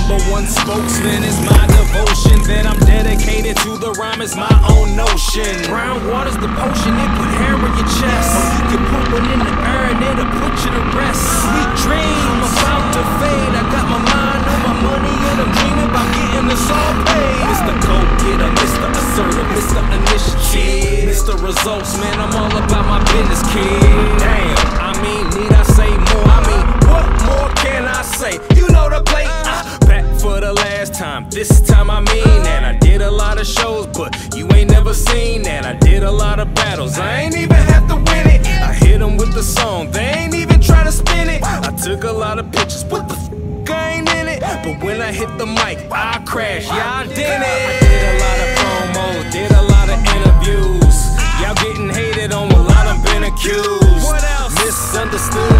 number one spokesman. It's my devotion that I'm dedicated to the rhyme. It's my own notion. Brown water's the potion, it put hair on your chest. Or you can put one in the air and it'll put you to rest. Sweet dreams, I'm about to fade. I got my mind on my money and I'm dreaming about getting this all paid. Mr. Go-Getter, Mr. Assertive, Mr. Initiative, Mr. Results, man, I'm all about my business, kid. Damn, I mean, need I say more? I mean, what more can I say? You know the play. Back for the last time, this time I mean that. I did a lot of shows, but you ain't never seen that. I did a lot of battles, I ain't even have to win it. I hit them with the song, they ain't even try to spin it. I took a lot of pictures, what the f***, I ain't in it. But when I hit the mic, I crashed, yeah, I did it. I did a lot of promos, did a lot of interviews. Y'all getting hated on, well, I done been accused. What else? Misunderstood.